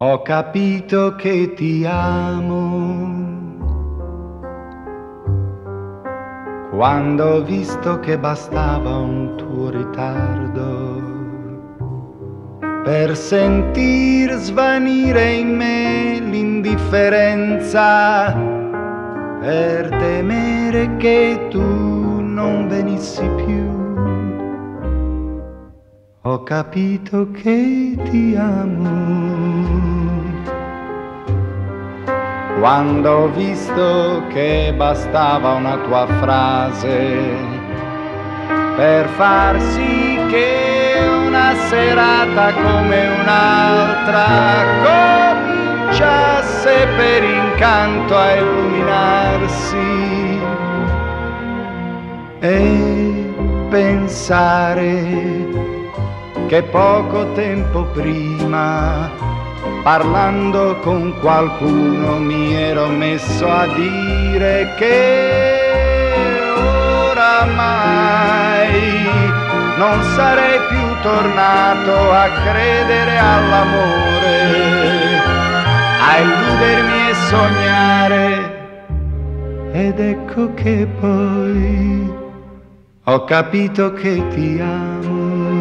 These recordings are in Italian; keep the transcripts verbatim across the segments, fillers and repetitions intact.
Ho capito che ti amo quando ho visto che bastava un tuo ritardo per sentir svanire in me l'indifferenza, per temere che tu non venissi più. Ho capito che ti amo quando ho visto che bastava una tua frase per far sì che una serata come un'altra cominciasse per incanto a illuminarsi e pensare che poco tempo prima, parlando con qualcuno, mi ero messo a dire che oramai non sarei più tornato a credere all'amore, a illudermi e sognare. Ed ecco che poi ho capito che ti amo.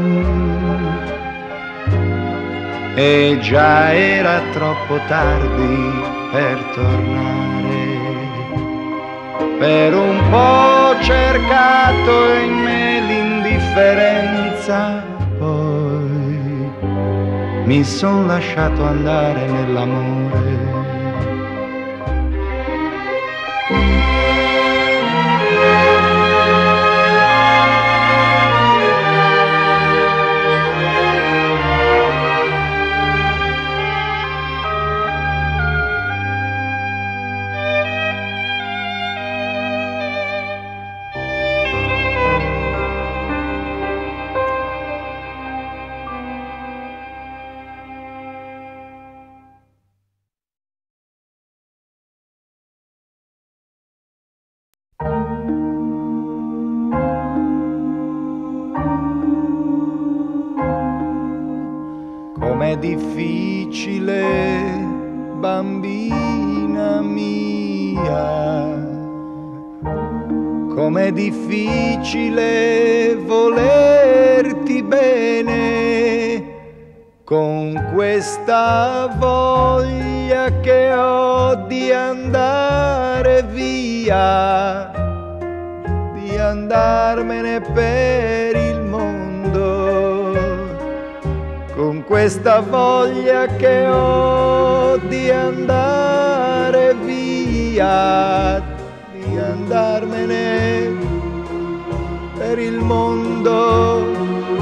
E già era troppo tardi per tornare. Per un po' ho cercato in me l'indifferenza, poi mi son lasciato andare nell'amore. Com'è difficile, bambina mia, com'è difficile volerti bene, con questa voglia che ho di andare via, di andarmene per il mondo, con questa voglia che ho di andare via, di andarmene per il mondo.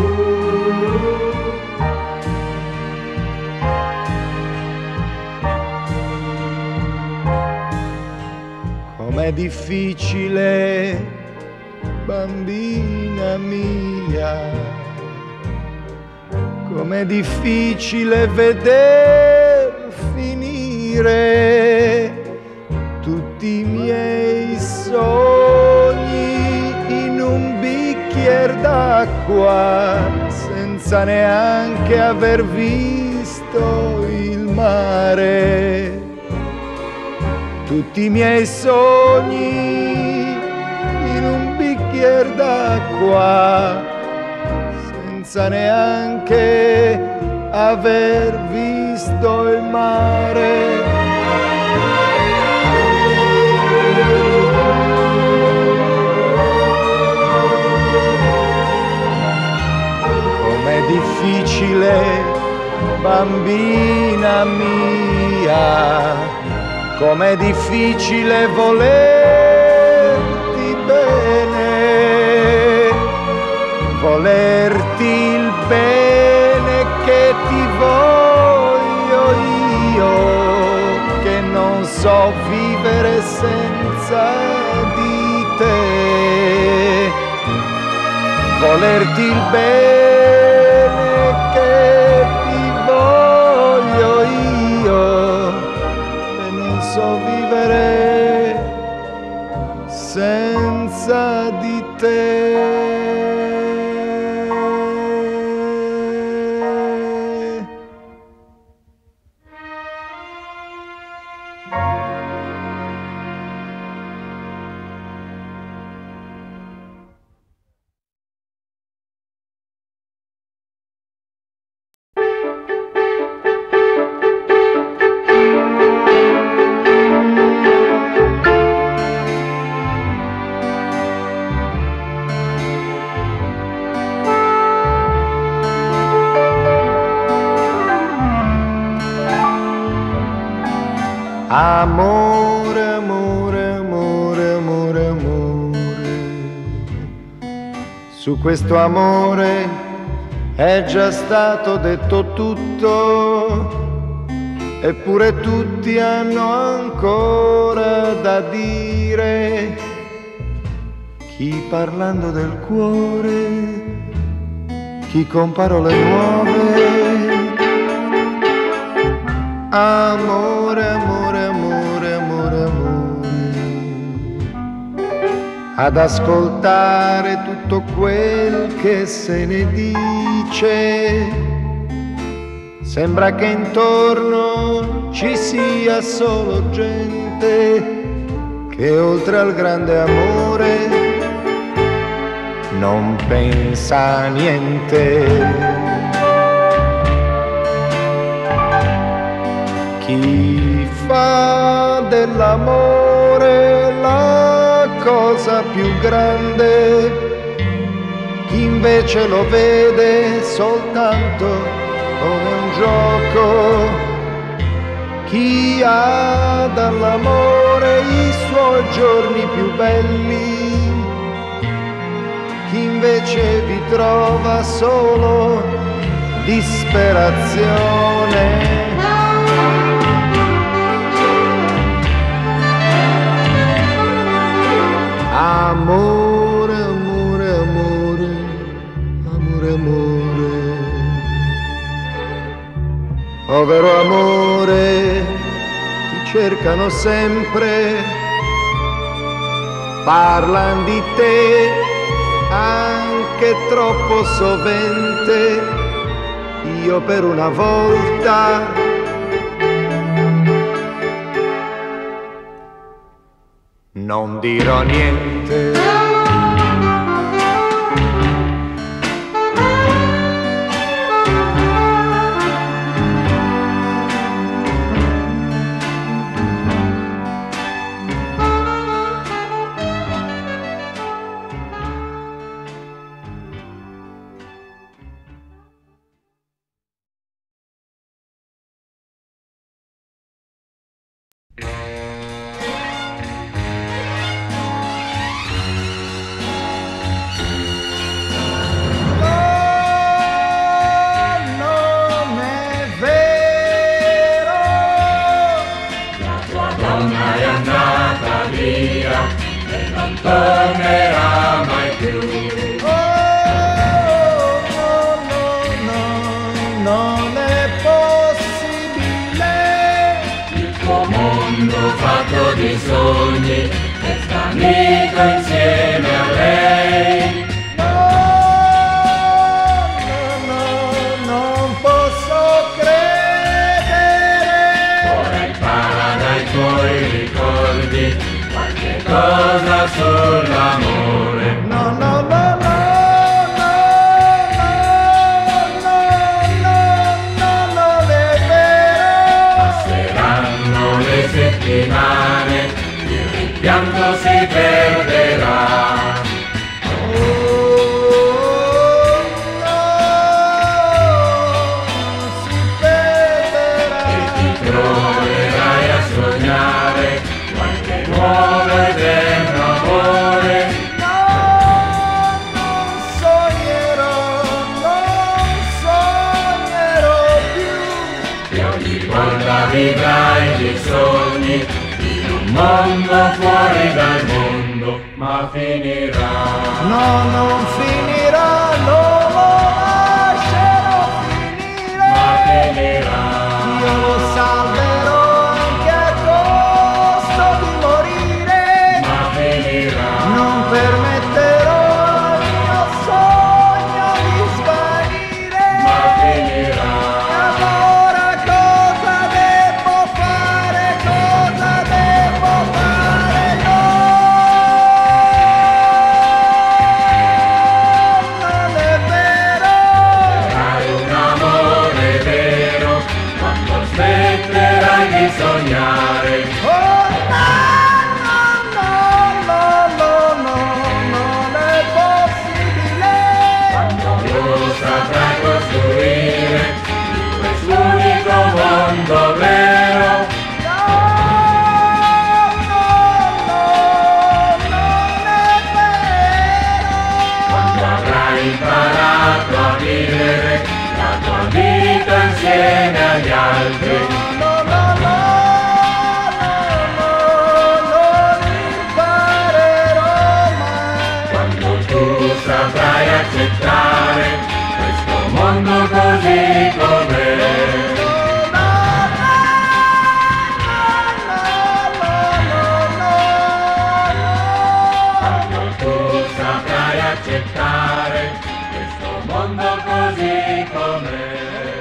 Com'è difficile, bambina mia, com'è difficile veder finire tutti i miei sogni in un bicchiere d'acqua, senza neanche aver visto il mare. Tutti i miei sogni in un bicchiere d'acqua, senza neanche aver visto il mare. Com'è difficile, bambina mia, com'è difficile volerti bene, volerti il bene che ti voglio io, che non so vivere senza di te, volerti il bene che ti voglio io, che non so vivere senza di te. Amore, amore, amore, amore, amore. Su questo amore è già stato detto tutto, eppure tutti hanno ancora da dire. Chi parlando del cuore, chi con parole nuove. Amore, amore, amore, amore, amore. Ad ascoltare tutto quel che se ne dice, sembra che intorno ci sia solo gente che oltre al grande amore non pensa a niente. Chi fa dell'amore la cosa più grande, chi invece lo vede soltanto come un gioco, chi ha dall'amore i suoi giorni più belli, chi invece vi trova solo disperazione. Amore, amore, amore, amore, amore. Povero amore, ti cercano sempre, parlan di te anche troppo sovente. Io per una volta non dirò niente. Tornerà mai più. Oh, no, no, no, non è possibile. Il tuo mondo fatto di sogni resta amico insieme a lei. No, no, no, non posso credere. Ora impara dai tuoi ricordi qualche cosa sull'amore. No, no, no, no, no, no, no, no, non è vero. Passeranno le settimane, il rimpianto si perderà. Oh, no, si perderà. E ti troverai a sognare qualche nuovo eterno amore. No, non sognerò, non sognerò più. E ogni volta vivrai dei sogni in un mondo fuori dal mondo, ma finirà. No, non finirà, non lo lascerò finire. Ma finirà. Io lo salverò anche a costo di morire. Ma finirà. Non permetterò al mio sogno di svanire. Ma finirà. E allora cosa devo fare? Cosa devo fare? No, non è vero. Hai un amore vero quando smetterai di sognare. Oh, no, no, no, no, no, non è possibile. Quando lo saprai costruire in quest'unico mondo vero. No, del drink. No, no, no, no, no, non imparerò mai. Quando tu saprai accettare questo mondo così com'è. Accettare questo mondo così com'è.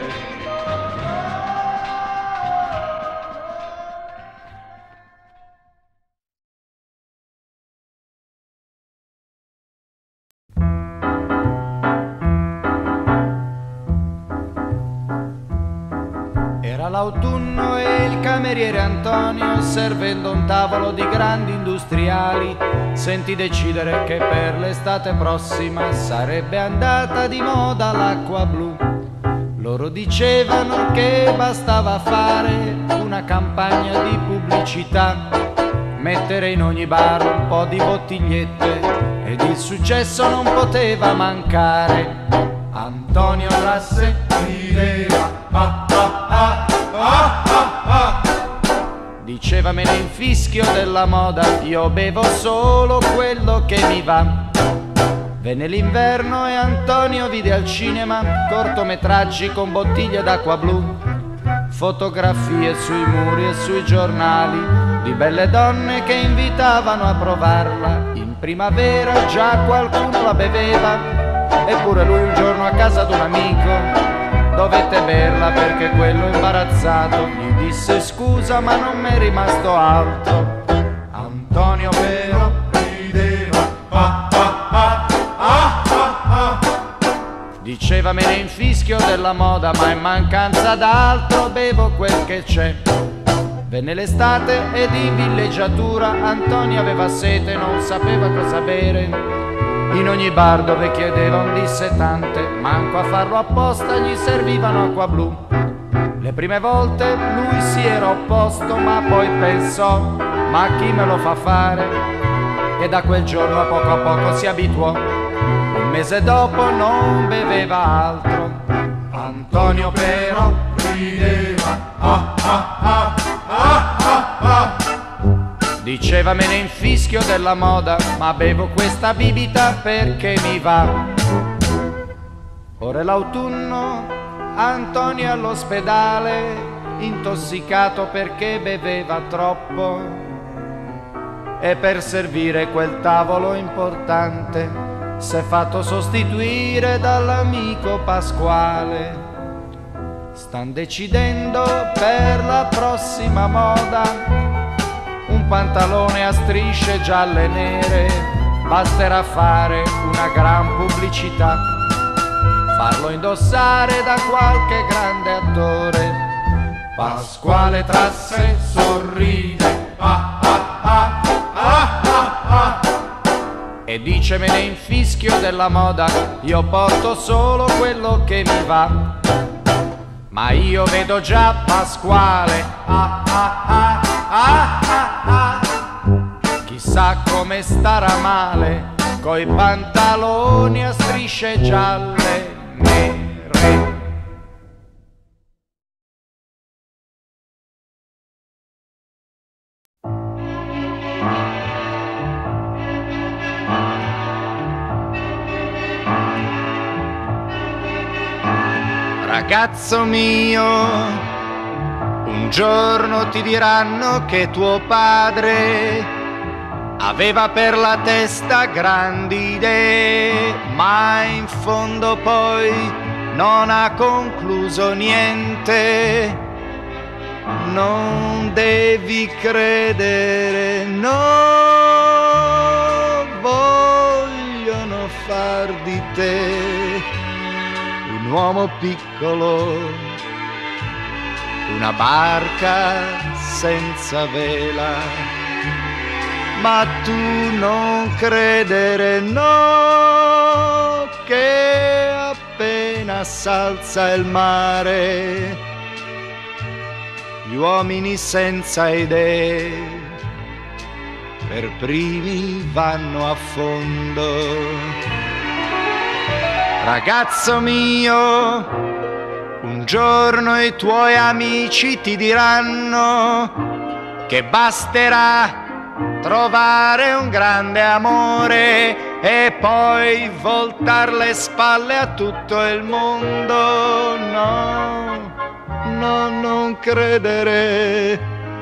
Era l'autunno e il cameriere Antonio, servendo un tavolo di grandi industriali, sentì decidere che per l'estate prossima sarebbe andata di moda l'acqua blu. Loro dicevano che bastava fare una campagna di pubblicità, mettere in ogni bar un po' di bottigliette ed il successo non poteva mancare. Antonio tra sé rideva, ah, ah, ah, ah, ah, ah. Diceva: me ne infischio della moda, io bevo solo quello che mi va. Venne l'inverno e Antonio vide al cinema cortometraggi con bottiglie d'acqua blu, fotografie sui muri e sui giornali di belle donne che invitavano a provarla. In primavera già qualcuno la beveva, eppure lui un giorno a casa d'un amico dovette berla perché quello imbarazzato gli disse: scusa ma non m'è rimasto altro. Antonio però rideva, ah, ah, ah, ah, ah, ah. Diceva: me ne infischio della moda, ma in mancanza d'altro bevo quel che c'è. Venne l'estate ed in villeggiatura Antonio aveva sete e non sapeva cosa bere. In ogni bar dove chiedeva un dissetante, manco a farlo apposta gli servivano acqua blu. Le prime volte lui si era opposto, ma poi pensò: ma chi me lo fa fare? E da quel giorno a poco a poco si abituò. Un mese dopo non beveva altro. Antonio però rideva, ah, ah, ah, ah, ah, ah. Diceva: me ne infischio della moda, ma bevo questa bibita perché mi va. Ora è l'autunno, Antonio è all'ospedale, intossicato perché beveva troppo. E per servire quel tavolo importante s'è fatto sostituire dall'amico Pasquale. Stan decidendo per la prossima moda un pantalone a strisce gialle e nere, basterà fare una gran pubblicità, farlo indossare da qualche grande attore. Pasquale tra sé sorride, ah, ah, ah, ah, ah, ah, e dice: me ne infischio della moda, io porto solo quello che mi va. Ma io vedo già Pasquale, ah, ah, ah, ah, ah, ah. Chissà come starà male coi pantaloni a strisce gialle nere. Ragazzo mio, un giorno ti diranno che tuo padre aveva per la testa grandi idee, ma in fondo poi non ha concluso niente. Non devi credere, no, vogliono far di te un uomo piccolo, una barca senza vela, ma tu non credere, no, che appena s'alza il mare, gli uomini senza idee per primi vanno a fondo. Ragazzo mio, un giorno i tuoi amici ti diranno che basterà trovare un grande amore e poi voltar le spalle a tutto il mondo. No, no, non credere,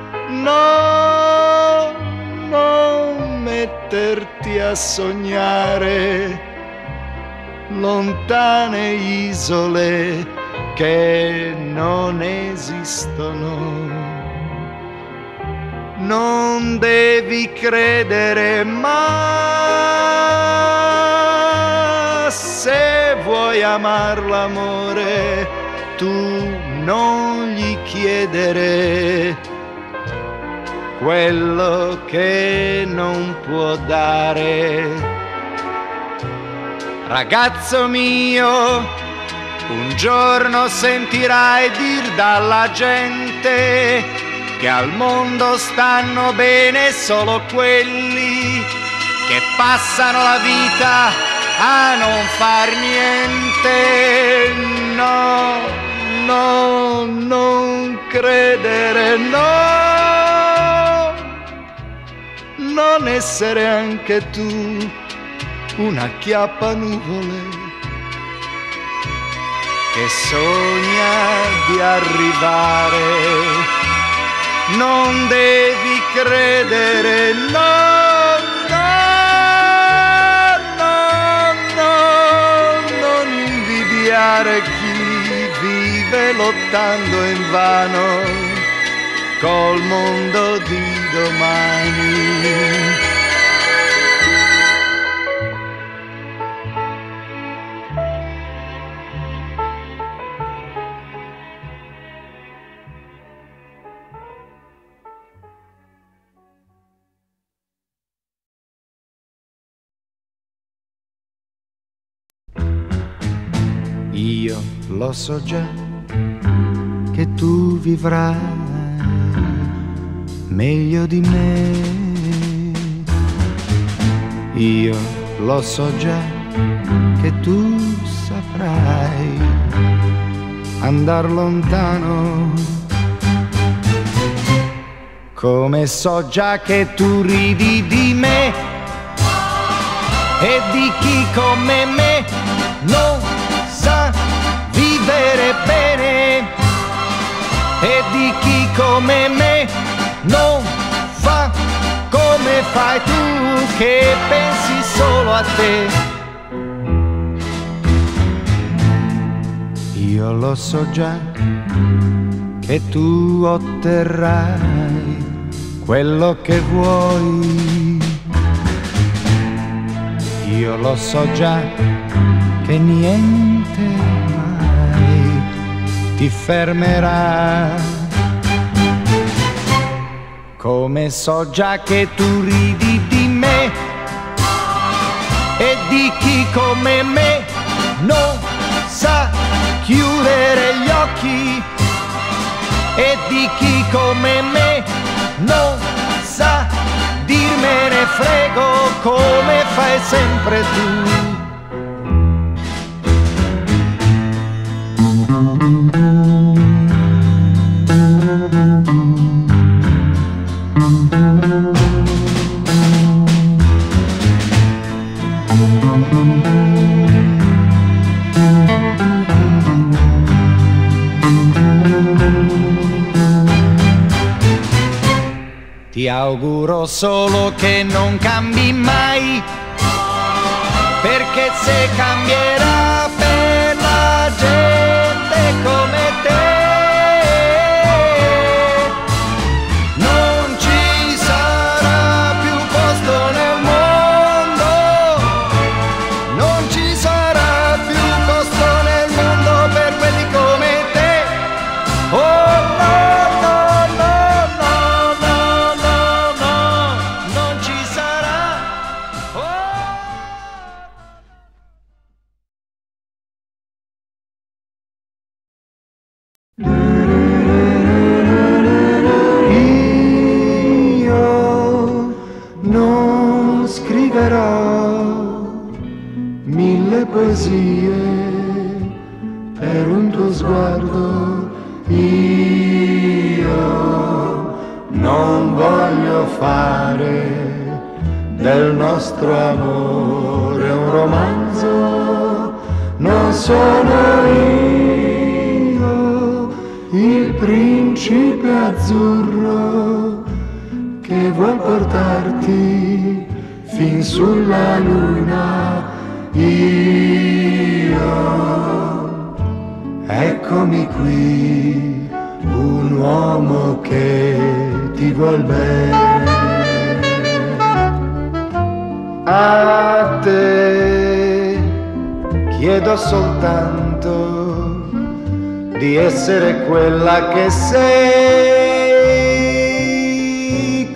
no, non metterti a sognare lontane isole che non esistono. Non devi credere, ma se vuoi amar l'amore, tu non gli chiedere quello che non può dare. Ragazzo mio, un giorno sentirai dir dalla gente che al mondo stanno bene solo quelli che passano la vita a non far niente. No, no, non credere, no, non essere anche tu una chiappa nuvole che sogna di arrivare. Non devi credere, no, no, no, no, non invidiare chi vive lottando invano col mondo di domani. Io lo so già che tu vivrai meglio di me. Io lo so già che tu saprai andar lontano. Come so già che tu ridi di me e di chi come me non sa vivere bene e di chi come me non fa come fai tu, che pensi solo a te. Io lo so già che tu otterrai quello che vuoi. Io lo so già che niente mai ti fermerà. Come so già che tu ridi di me e di chi come me non sa chiudere gli occhi e di chi come me non sa dirmene frego come fai sempre tu. Ti auguro solo che non cambi mai, perché se cambierà per la gente come te non ci sarà più posto nel mondo, non ci sarà più posto nel mondo per quelli come te. Oh no! nostro amore è un romanzo, non sono io il principe azzurro che vuol portarti fin sulla luna. Io, eccomi qui, un uomo che ti vuol bene. A te chiedo soltanto di essere quella che sei,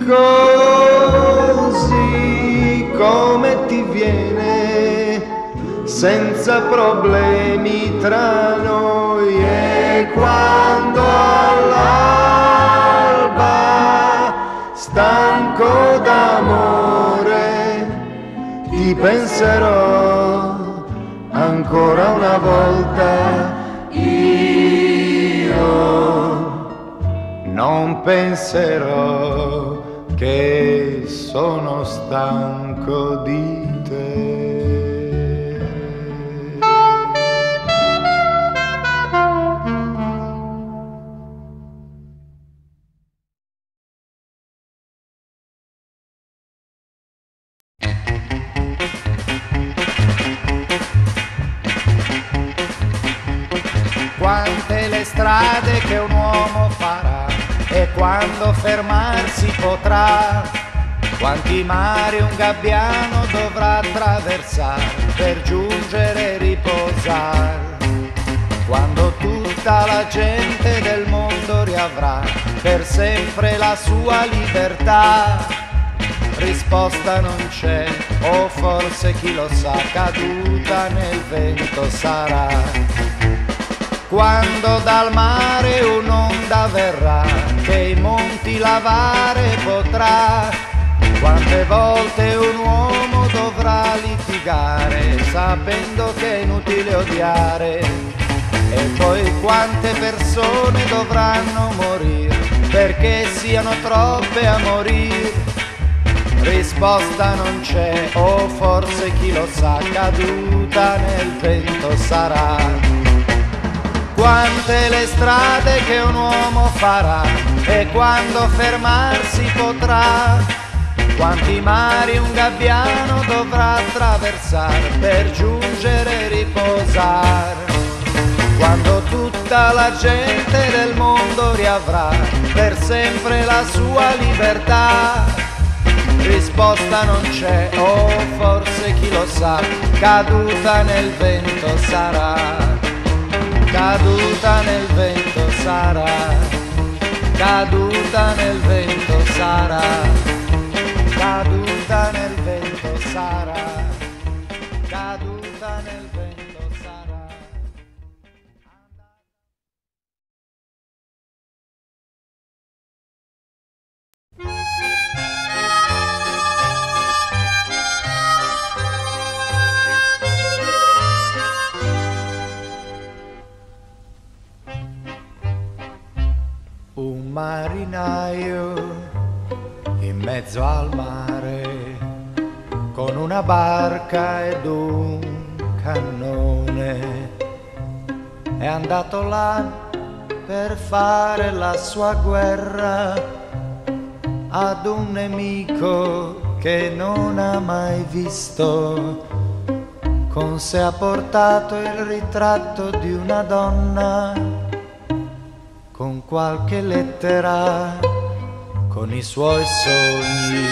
così come ti viene, senza problemi tra noi. E quando all'alba, stanco d'amore, ti penserò ancora una volta. Io non penserò che sono stanco di te. Quante le strade che un uomo farà e quando fermarsi potrà, quanti mari un gabbiano dovrà attraversare per giungere e riposare, quando tutta la gente del mondo riavrà per sempre la sua libertà. Risposta non c'è, o forse chi lo sa, caduta nel vento sarà. Quando dal mare un'onda verrà che i monti lavare potrà, quante volte un uomo dovrà litigare sapendo che è inutile odiare, e poi quante persone dovranno morire perché siano troppe a morire. Risposta non c'è, o forse chi lo sa, caduta nel vento sarà. Quante le strade che un uomo farà e quando fermarsi potrà, quanti mari un gabbiano dovrà attraversare per giungere e riposare, quando tutta la gente del mondo riavrà per sempre la sua libertà. Risposta non c'è, o forse chi lo sa, caduta nel vento sarà. Caduta nel vento sarà, caduta nel vento sarà, caduta nel vento sarà, caduta nel vento sarà. Un marinaio in mezzo al mare con una barca ed un cannone è andato là per fare la sua guerra ad un nemico che non ha mai visto. Con sé ha portato il ritratto di una donna, con qualche lettera, con i suoi sogni.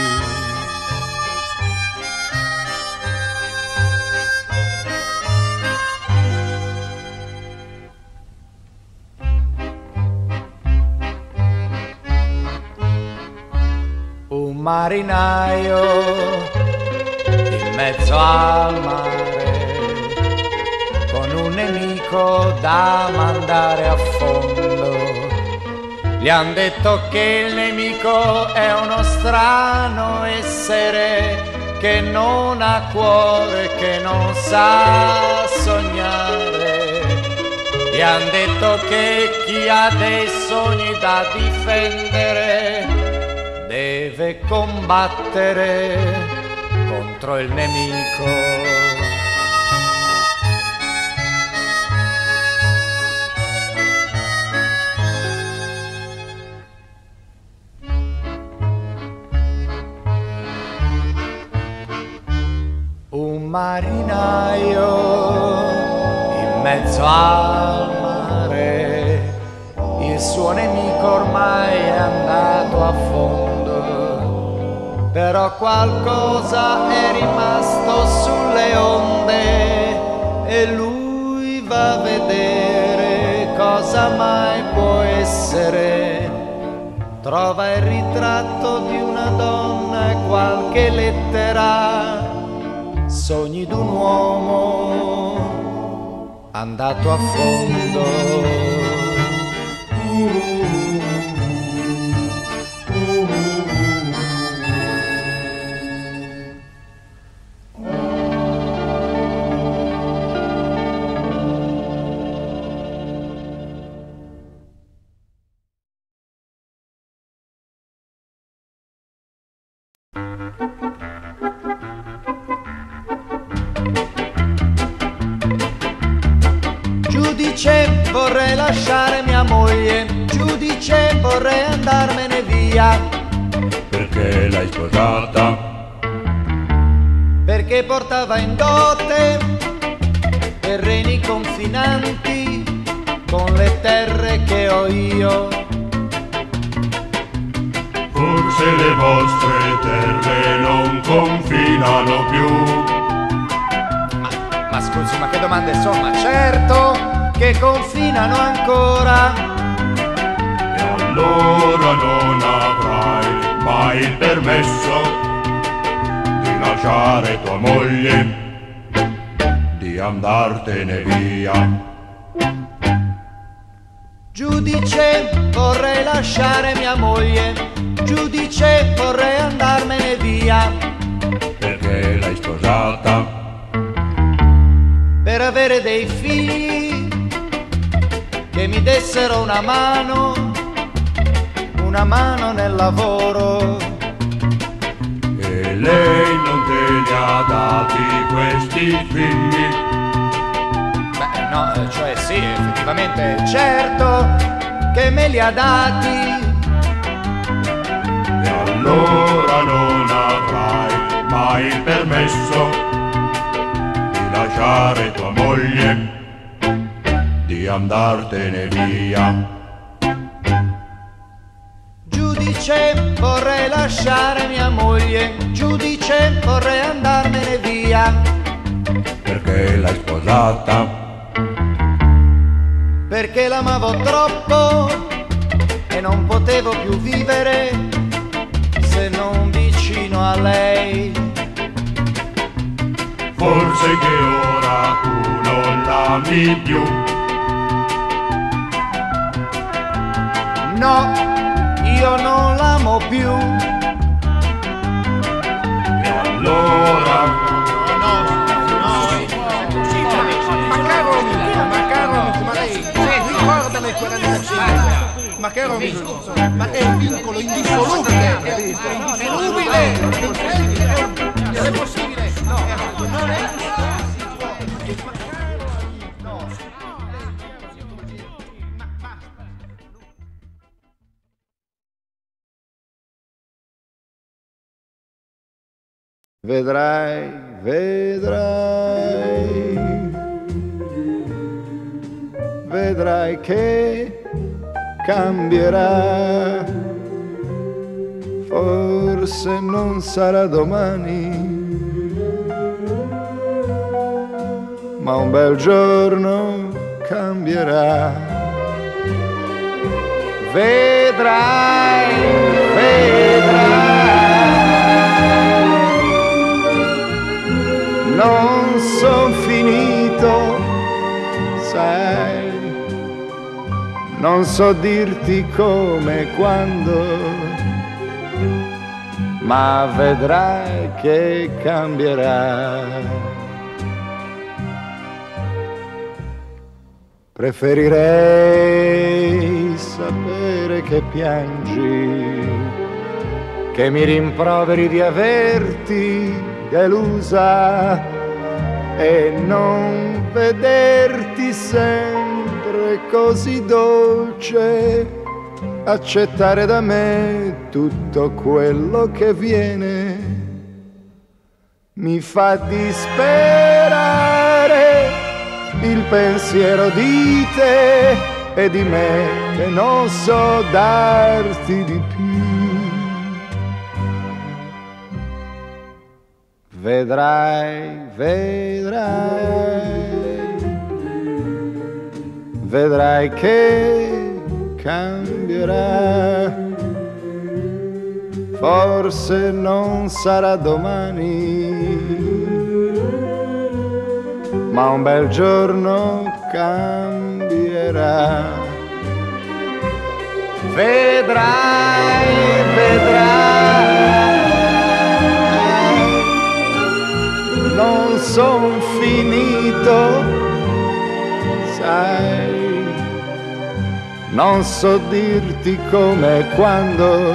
Un marinaio in mezzo al mare, con un nemico da mandare a fondo. Gli han detto che il nemico è uno strano essere che non ha cuore, che non sa sognare. Gli han detto che chi ha dei sogni da difendere deve combattere contro il nemico. Un marinaio in mezzo al mare, il suo nemico ormai è andato a fondo, però qualcosa è rimasto sulle onde e lui va a vedere cosa mai può essere. Trova il ritratto di una donna e qualche lettera, sogni d'un uomo andato a fondo. Giudice, vorrei lasciare mia moglie, giudice, vorrei andarmene via. Perché l'hai sposata? Perché portava in dote terreni confinanti con le terre che ho io. Forse le vostre terre non confinano più. Ma, ma scusi, ma che domande sono? Ma certo che confinano ancora. E allora non avrai mai il permesso di lasciare tua moglie, di andartene via. Giudice, vorrei lasciare mia moglie, giudice, vorrei andarmene via. Perché l'hai sposata? Per avere dei figli che mi dessero una mano, una mano nel lavoro. E lei non te li ha dati questi figli? Beh, no, cioè sì, effettivamente, certo che me li ha dati. E allora non avrai mai il permesso di lasciare tua moglie, di andartene via. Giudice, vorrei lasciare mia moglie, giudice, vorrei andarmene via. Perché l'hai sposata? Perché l'amavo troppo e non potevo più vivere se non vicino a lei. Forse che ora tu non l'ami più. No, io non l'amo più. E allora ma che ero ma è un vincolo indissolubile, è ineludibile, non è possibile, no, non è Vedrai, vedrai, vedrai che cambierà, forse non sarà domani, ma un bel giorno cambierà. Vedrai, vedrai, non son finito, sai. Non so dirti come e quando, ma vedrai che cambierà. Preferirei sapere che piangi, che mi rimproveri di averti delusa e non vederti sempre così dolce, accettare da me tutto quello che viene, mi fa disperare il pensiero di te e di me che non so darti di più. Vedrai, vedrai, vedrai che cambierà. Forse non sarà domani, ma un bel giorno cambierà. Vedrai, vedrai, non son finito, sai, non so dirti come e quando,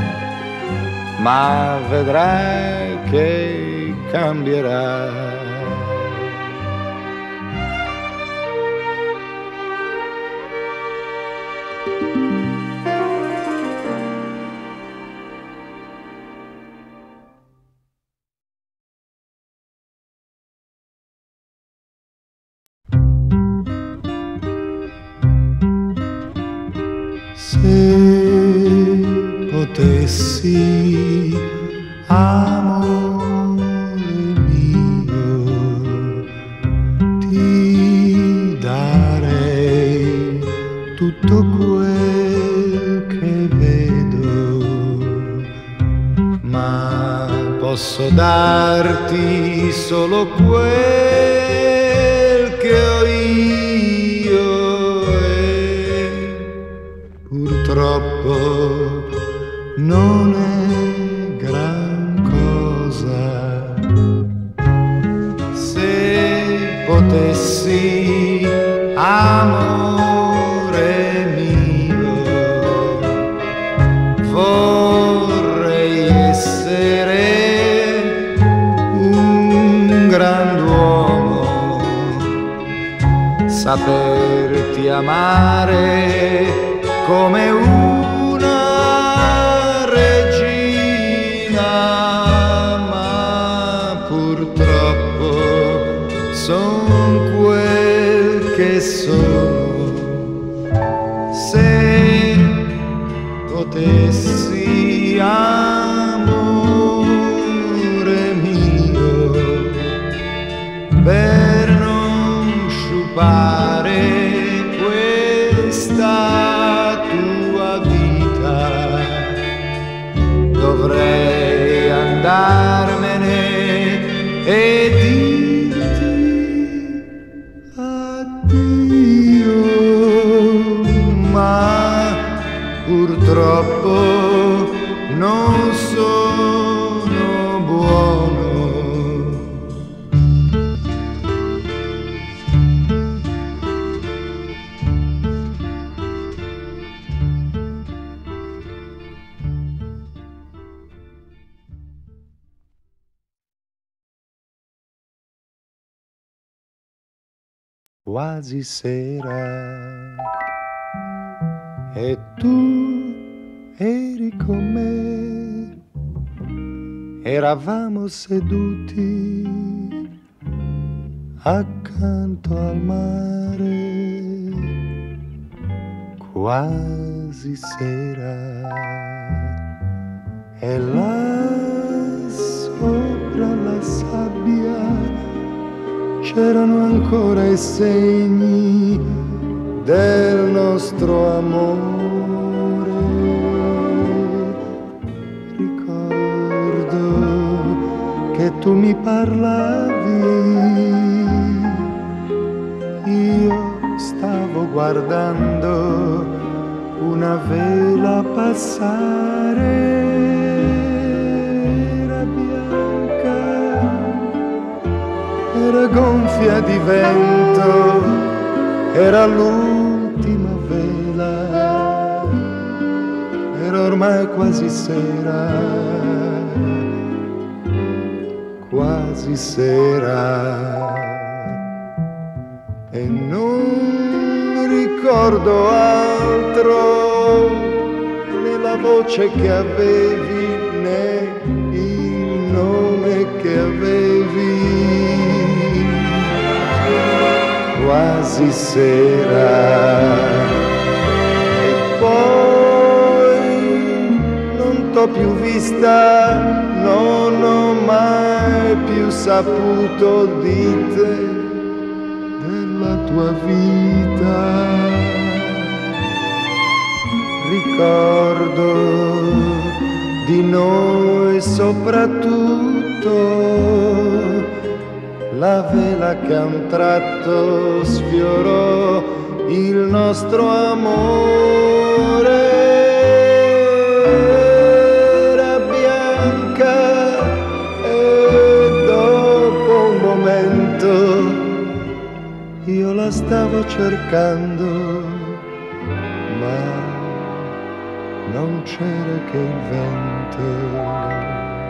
ma vedrai che cambierà. Se potessi, amore mio, ti darei tutto quel che vedo, ma posso darti solo quel che ho io. Purtroppo non è gran cosa. Se potessi, amore mio, vorrei essere un grand'uomo, saperti amare come una regina, ma purtroppo son quel che sono. Se potessi, amore mio, per non sciupare questa tua vita, dovrei andarmene e dirti addio, ma purtroppo non sono buono. Quasi sera e tu eri con me, eravamo seduti accanto al mare. Quasi sera e là sopra la sabbia c'erano ancora i segni del nostro amore. Ricordo che tu mi parlavi, io stavo guardando una vela passare. Era gonfia di vento, era l'ultima vela, era ormai quasi sera, quasi sera e non ricordo altro né la voce che avevi né il nome che avevi. Quasi sera e poi non t'ho più vista, non ho mai più saputo di te, della tua vita. Ricordo di noi soprattutto la vela che a un tratto sfiorò il nostro amore. Era bianca e dopo un momento io la stavo cercando, ma non c'era che il vento.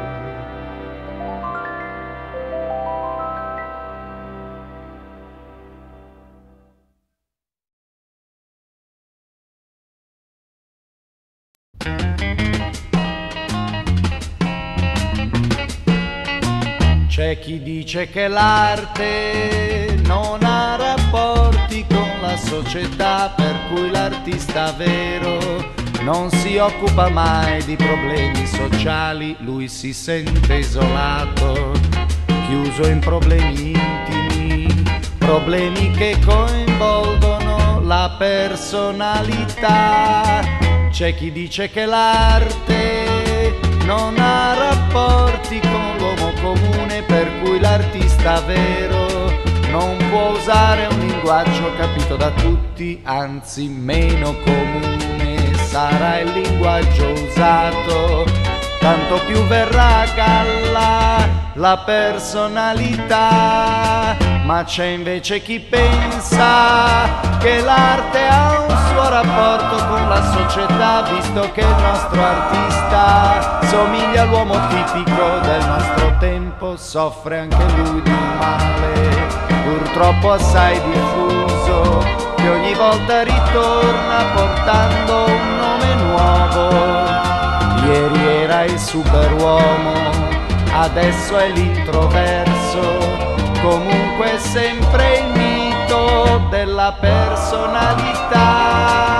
C'è chi dice che l'arte non ha rapporti con la società, per cui l'artista vero non si occupa mai di problemi sociali. Lui si sente isolato, chiuso in problemi intimi, problemi che coinvolgono la personalità. C'è chi dice che l'arte non ha rapporti con l'uomo comune, per cui l'artista vero non può usare un linguaggio capito da tutti, anzi meno comune sarà il linguaggio usato, tanto più verrà a galla la personalità. Ma c'è invece chi pensa che l'arte ha un suo rapporto con la società, visto che il nostro artista somiglia all'uomo tipico del nostro tempo, soffre anche lui di un male purtroppo assai diffuso, che ogni volta ritorna portando un nome nuovo. Ieri era il superuomo, adesso è l'introverso, comunque sempre il mito della personalità.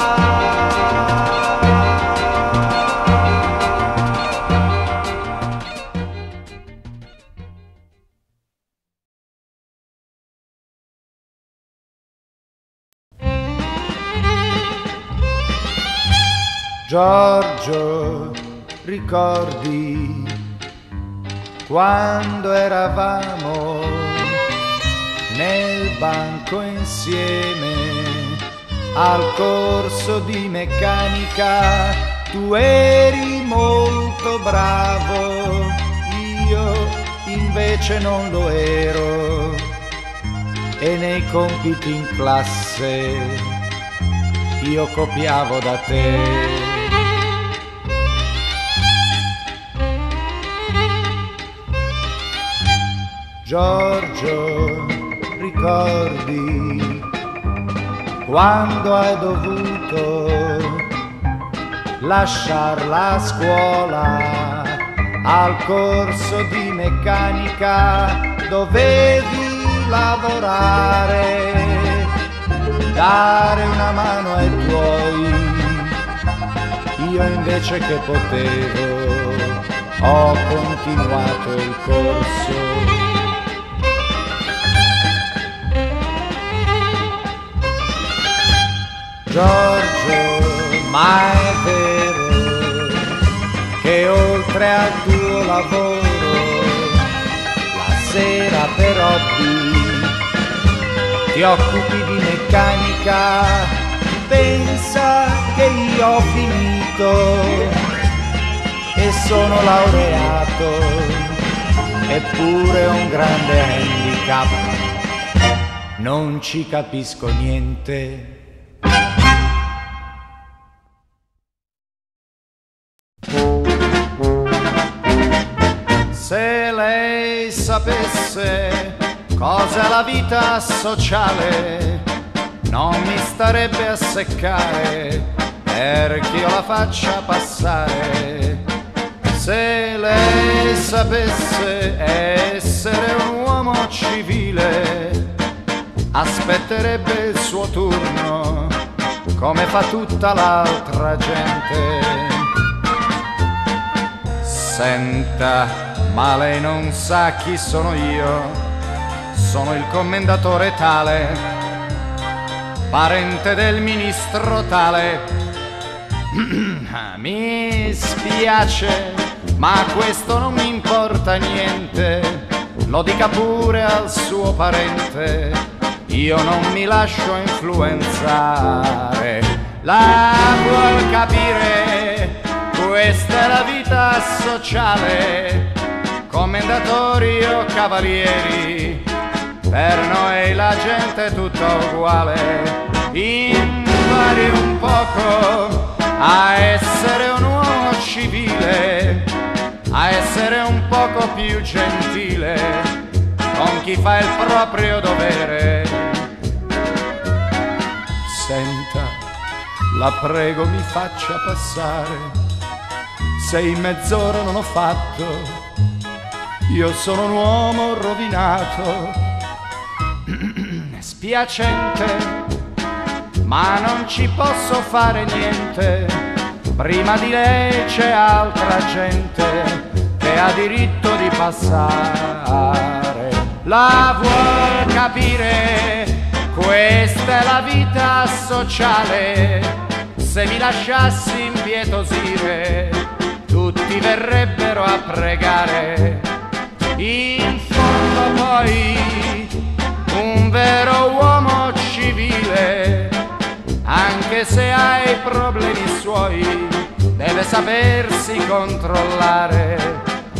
Giorgio, ricordi quando eravamo nel banco insieme al corso di meccanica? Tu eri molto bravo, io invece non lo ero, e nei compiti in classe io copiavo da te. Giorgio, ricordi quando hai dovuto lasciar la scuola al corso di meccanica? Dovevi lavorare, dare una mano ai tuoi, io invece che potevo ho continuato il corso. Giorgio, ma è vero che oltre al tuo lavoro, la sera per hobby ti occupi di meccanica? Pensa che io ho finito e sono laureato, eppure ho un grande handicap, non ci capisco niente. Se lei sapesse cos'è la vita sociale, non mi starebbe a seccare perché io la faccia passare. Se lei sapesse essere un uomo civile, aspetterebbe il suo turno come fa tutta l'altra gente. Senta, ma lei non sa chi sono io, sono il commendatore tale, parente del ministro tale. Mi spiace, ma questo non mi importa niente, lo dica pure al suo parente, io non mi lascio influenzare. La vuol capire, questa è la vita sociale, commendatori o cavalieri, per noi la gente è tutta uguale. Impari un poco a essere un uomo civile, a essere un poco più gentile con chi fa il proprio dovere. Senta, la prego mi faccia passare, se in mezz'ora non ho fatto, io sono un uomo rovinato. Spiacente, ma non ci posso fare niente, prima di lei c'è altra gente che ha diritto di passare. La vuol capire, questa è la vita sociale, se mi lasciassi impietosire tutti verrebbero a pregare. In fondo poi un vero uomo civile, anche se ha i problemi suoi, deve sapersi controllare.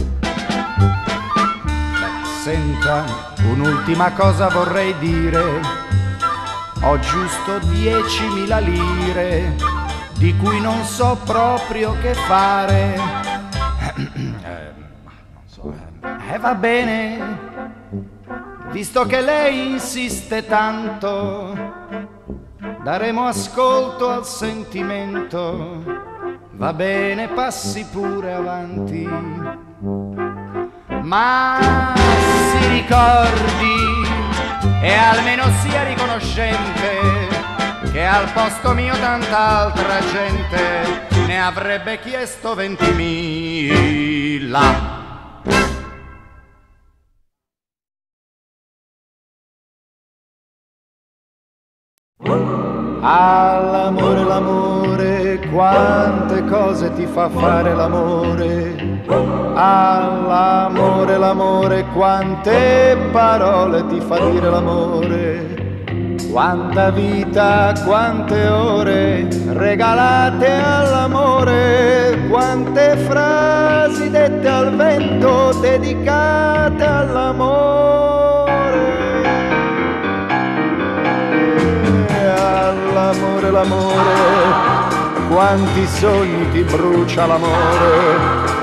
Beh, senta, un'ultima cosa vorrei dire, ho giusto diecimila lire, di cui non so proprio che fare. Eh, non so, eh, va bene, visto che lei insiste tanto, daremo ascolto al sentimento. Va bene, passi pure avanti, ma si ricordi e almeno sia riconoscente che al posto mio tanta altra gente ne avrebbe chiesto ventimila. All'amore, l'amore, quante cose ti fa fare l'amore. All'amore, l'amore, quante parole ti fa dire l'amore. Quanta vita, quante ore regalate all'amore. Quante frasi dette al vento dedicate all'amore. L'amore, l'amore, quanti sogni ti brucia l'amore.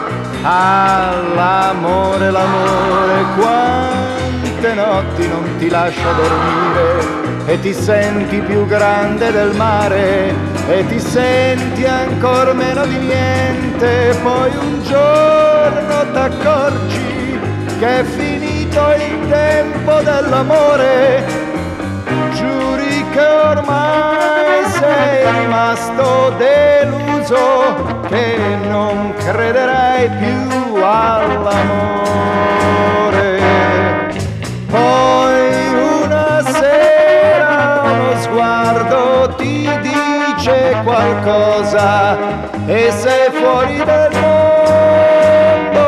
All'amore, l'amore, quante notti non ti lascia dormire e ti senti più grande del mare e ti senti ancor meno di niente. Poi un giorno t'accorgi che è finito il tempo dell'amore, giuri che ormai sei rimasto deluso, che non crederai più all'amore. Poi una sera uno sguardo ti dice qualcosa e sei fuori del mondo.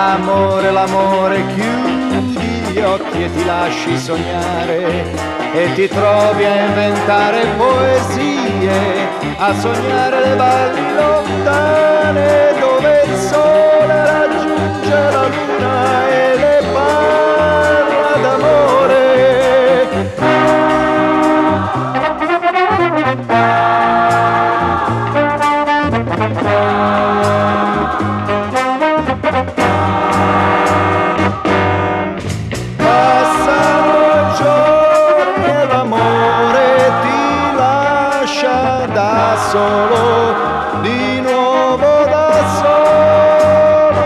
L'amore, l'amore, chiudi gli occhi e ti lasci sognare e ti trovi a inventare poesie, a sognare le valli lontane dove il sole raggiunge la luna e le parla d'amore. Passano giorni e l'amore ti lascia da solo, di nuovo da solo.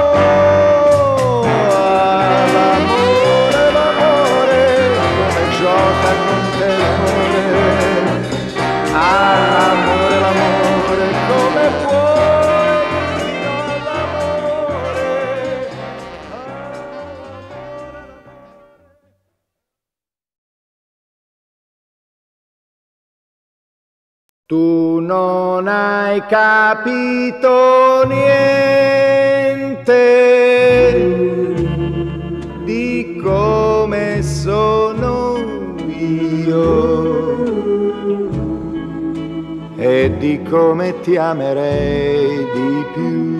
Ah, l'amore, l'amore, come gioca con te l'amore. Ah, l'amore, l'amore, come puoi fino all'amore. Tu non hai capito niente di come sono io e di come ti amerei di più.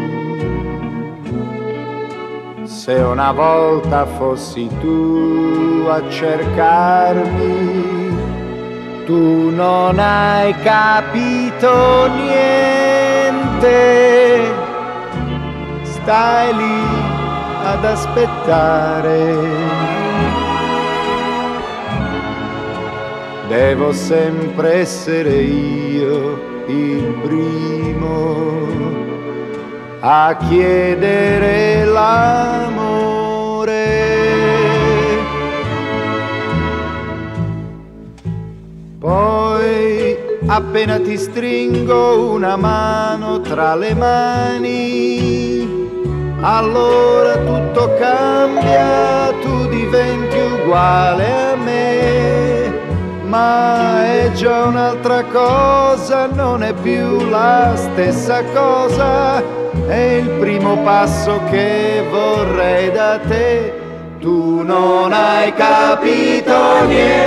Se una volta fossi tu a cercarmi, tu non hai capito niente, stai lì ad aspettare. Devo sempre essere io il primo a chiedere l'amore. Poi appena ti stringo una mano tra le mani, allora tutto cambia, tu diventi uguale a me, ma è già un'altra cosa, non è più la stessa cosa, è il primo passo che vorrei da te. Tu non hai capito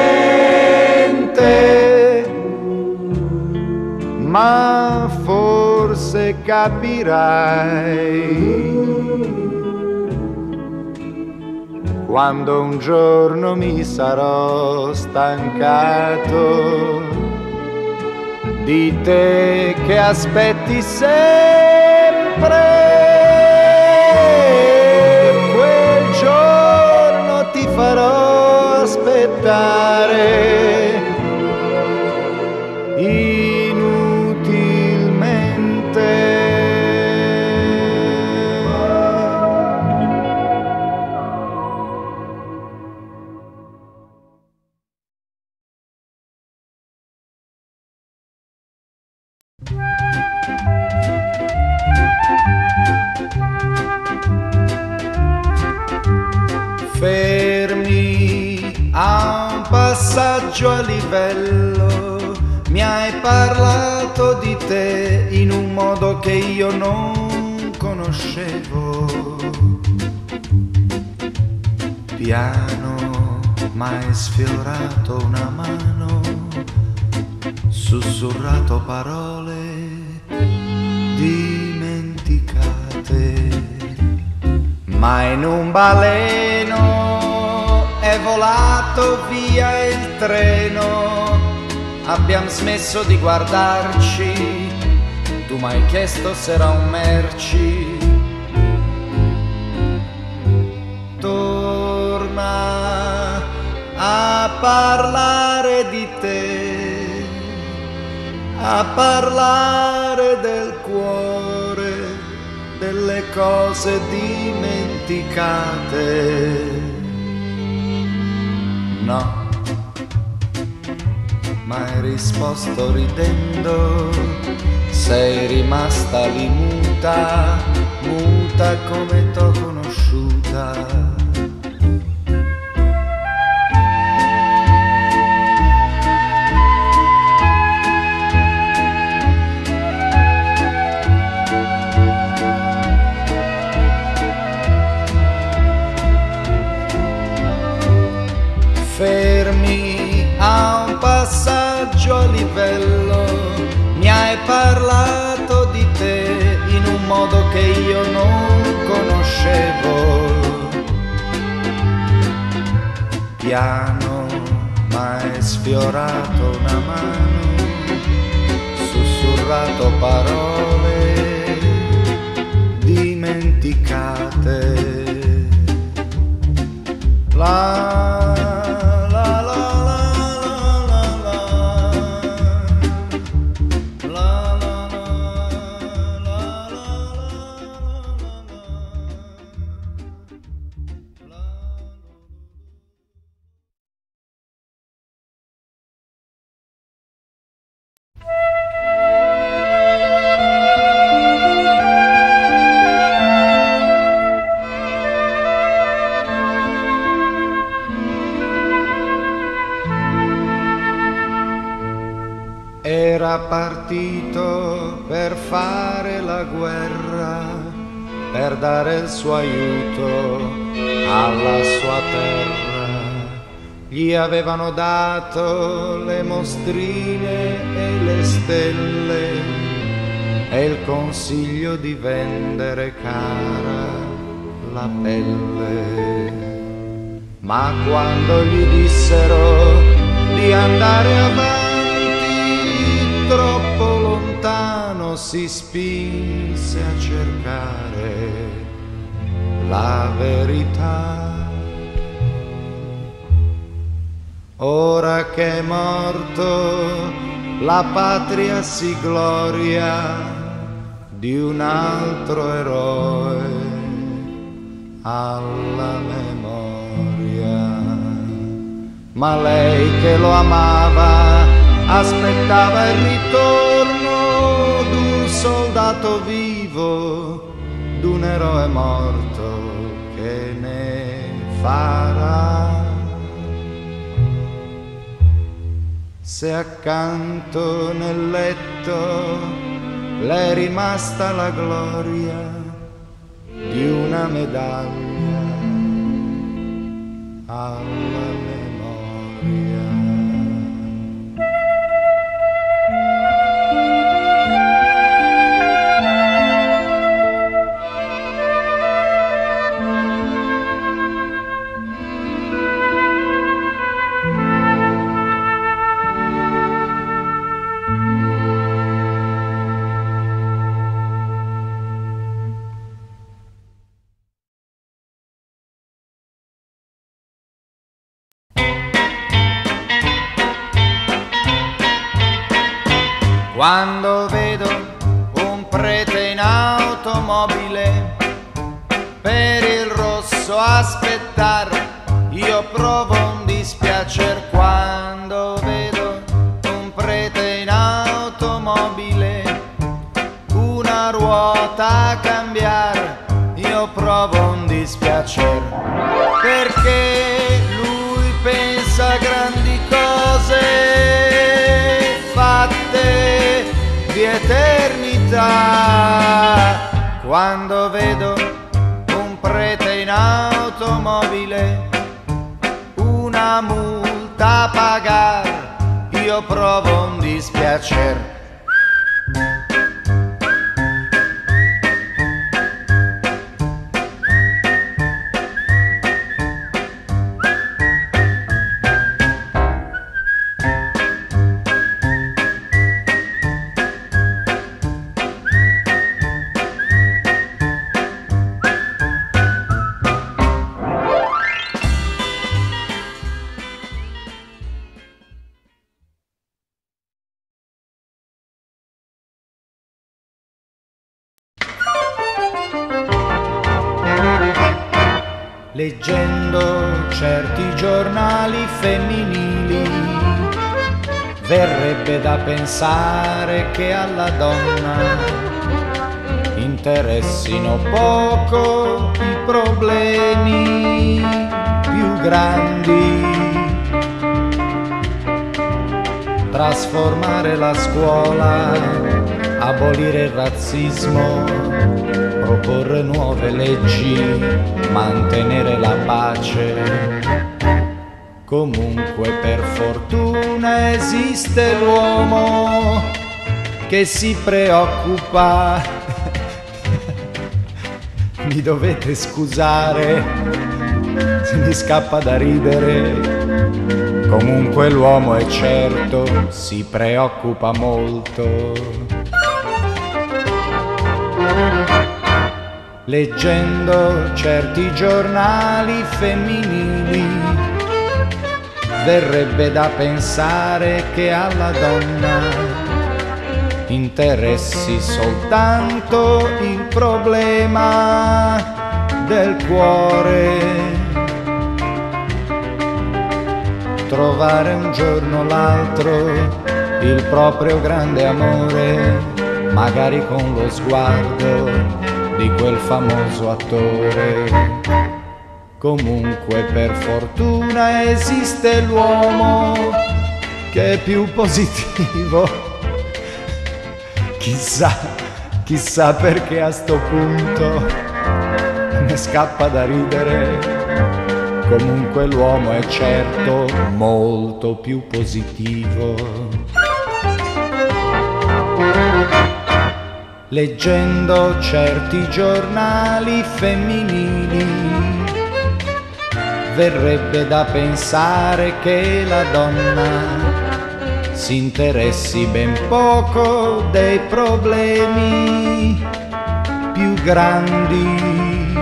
niente, ma forse capirai quando un giorno mi sarò stancato di te che aspetti sempre. Quel giorno ti farò aspettare inutilmente. Fermi a un passaggio a livello, mi hai parlato di te in un modo che io non conoscevo. Piano m'hai sfiorato una mano, sussurrato parole dimenticate, ma in un baleno è volato via il treno. Abbiamo smesso di guardarci, tu m'hai chiesto se era un merci. Torna a parlare di te, a parlare del cuore, delle cose dimenticate. No, m'hai risposto ridendo, sei rimasta lì muta, muta come t'ho conosciuta. piano, ma è sfiorato una mano, sussurrato parole dimenticate. La era partito per fare la guerra, per dare il suo aiuto alla sua terra. Gli avevano dato le mostrine e le stelle e il consiglio di vendere cara la pelle. Ma quando gli dissero di andare avanti, troppo lontano si spinse a cercare la verità. Ora che è morto, la patria si gloria di un altro eroe alla memoria. Ma lei che lo amava aspettava il ritorno d'un soldato vivo, d'un eroe morto che ne farà. Se accanto nel letto le è rimasta la gloria di una medaglia alla memoria. Quando vedo un prete in automobile per il rosso aspettar, io provo un dispiacer. Quando vedo un prete in automobile una ruota cambiare, io provo un dispiacer, perché lui pensa a grandi cose fatte di eternità. Quando vedo un prete in automobile una multa a pagar, io provo un dispiacer. Leggendo certi giornali femminili verrebbe da pensare che alla donna interessino poco i problemi più grandi. Trasformare la scuola, abolire il razzismo, proporre nuove leggi, mantenere la pace. Comunque per fortuna esiste l'uomo che si preoccupa. Mi dovete scusare, mi scappa da ridere. Comunque l'uomo è certo, si preoccupa molto. Leggendo certi giornali femminili, verrebbe da pensare che alla donna interessi soltanto il problema del cuore. Trovare un giorno o l'altro il proprio grande amore, magari con lo sguardo di quel famoso attore. Comunque per fortuna esiste l'uomo che è più positivo. Chissà, chissà perché a sto punto mi scappa da ridere. Comunque l'uomo è certo molto più positivo. Leggendo certi giornali femminili, verrebbe da pensare che la donna si interessi ben poco dei problemi più grandi.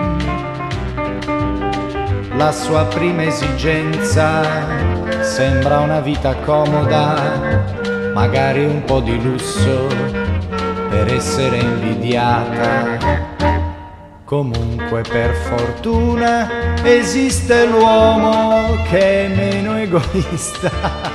La sua prima esigenza sembra una vita comoda, magari un po' di lusso per essere invidiata. Comunque per fortuna esiste l'uomo che è meno egoista.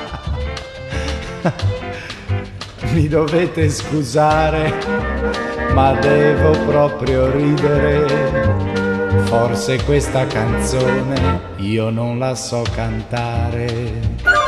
Mi dovete scusare, ma devo proprio ridere. Forse questa canzone io non la so cantare.